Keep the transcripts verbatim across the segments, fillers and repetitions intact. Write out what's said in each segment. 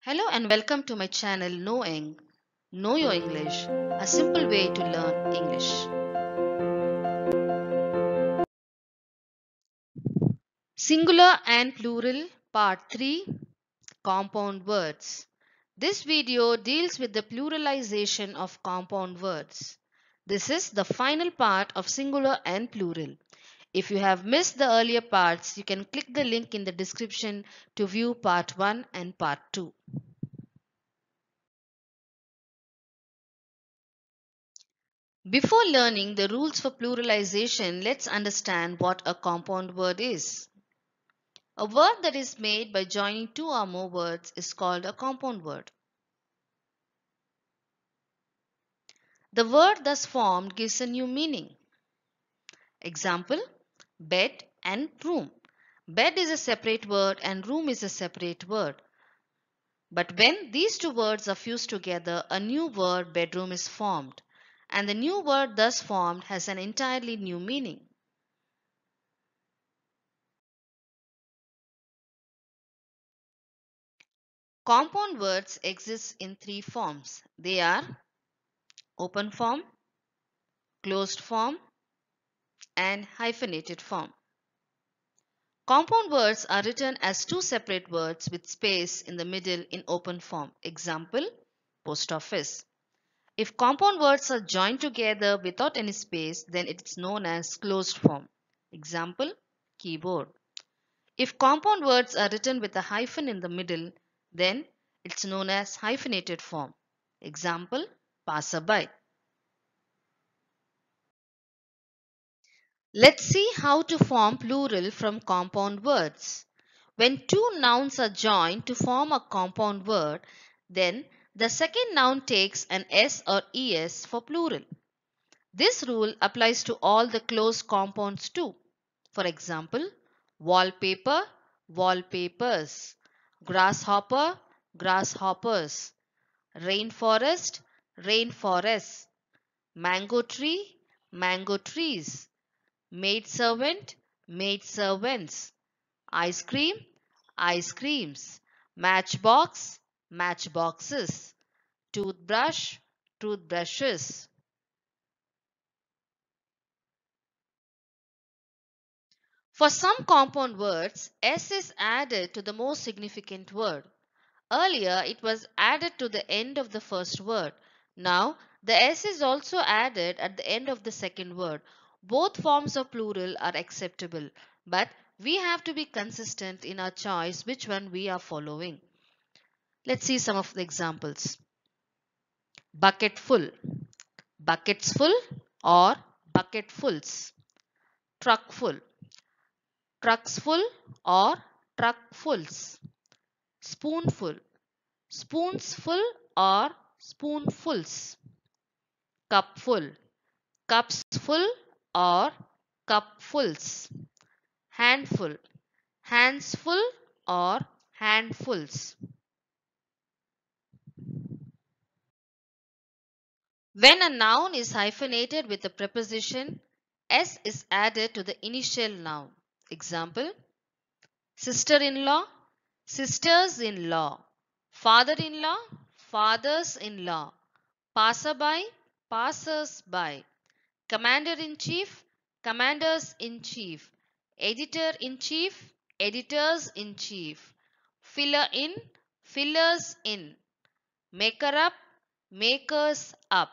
Hello and welcome to my channel Knowing, Know Your English, a simple way to learn English. Singular and plural part three, compound words. This video deals with the pluralization of compound words. This is the final part of singular and plural. If you have missed the earlier parts, you can click the link in the description to view part one and part two. Before learning the rules for pluralization, let's understand what a compound word is. A word that is made by joining two or more words is called a compound word. The word thus formed gives a new meaning. Example, bed and room. Bed is a separate word and room is a separate word. But when these two words are fused together, a new word bedroom is formed. And the new word thus formed has an entirely new meaning. Compound words exist in three forms. They are open form, closed form, and hyphenated form. Compound words are written as two separate words with space in the middle in open form. Example, post office. If compound words are joined together without any space, then it is known as closed form. Example, keyboard. If compound words are written with a hyphen in the middle, then it's known as hyphenated form. Example, passerby. Let's see how to form plural from compound words. When two nouns are joined to form a compound word, then the second noun takes an S or E S for plural. This rule applies to all the closed compounds too. For example, wallpaper, wallpapers, grasshopper, grasshoppers, rainforest, rainforests, mango tree, mango trees, maidservant, maidservants, ice cream, ice creams, matchbox, matchboxes, toothbrush, toothbrushes. For some compound words, S is added to the most significant word. Earlier, it was added to the end of the first word. Now, the S is also added at the end of the second word. Both forms of plural are acceptable, but we have to be consistent in our choice which one we are following. Let's see some of the examples. Bucket full, buckets full or bucketfuls. Truck full, trucks full or truckfuls. Spoonful, spoons full or spoonfuls. Cup full, cups full or cupfuls. Handful, hands full or handfuls. When a noun is hyphenated with a preposition, S is added to the initial noun. Example, sister-in-law, sisters-in-law, father-in-law, fathers-in-law, passerby, passers-by, commander-in-chief, commanders-in-chief, editor-in-chief, editors-in-chief, filler-in, fillers-in, maker-up, makers-up.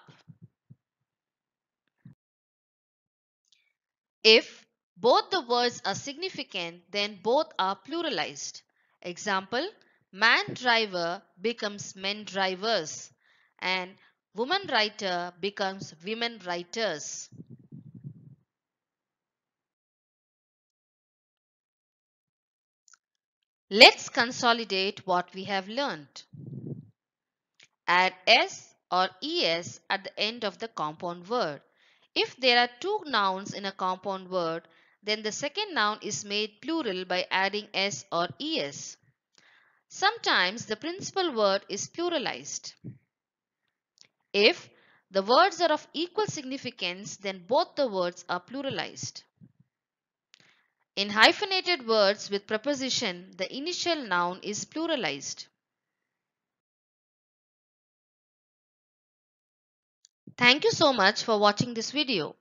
If both the words are significant, then both are pluralized. Example, man driver becomes men drivers and woman writer becomes women writers. Let's consolidate what we have learned. Add S or es at the end of the compound word. If there are two nouns in a compound word, then the second noun is made plural by adding s or es. Sometimes the principal word is pluralized. If the words are of equal significance, then both the words are pluralized. In hyphenated words with preposition, the initial noun is pluralized. Thank you so much for watching this video.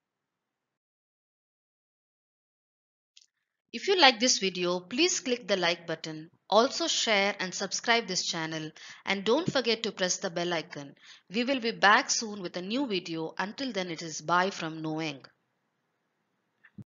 If you like this video, please click the like button. Also share and subscribe this channel, and don't forget to press the bell icon. We will be back soon with a new video. Until then, it is bye from Noeng.